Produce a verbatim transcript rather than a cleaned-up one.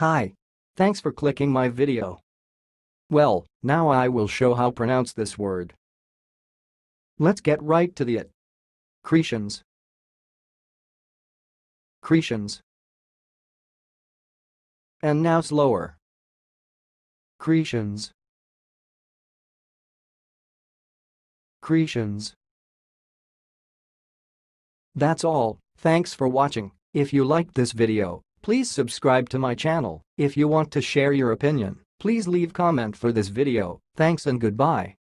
Hi. Thanks for clicking my video. Well, now I will show how to pronounce this word. Let's get right to the it. Kreations. Kreations. And now slower. Kreations. Kreations. That's all. Thanks for watching. If you liked this video, please subscribe to my channel. If you want to share your opinion, please leave comment for this video. Thanks and goodbye.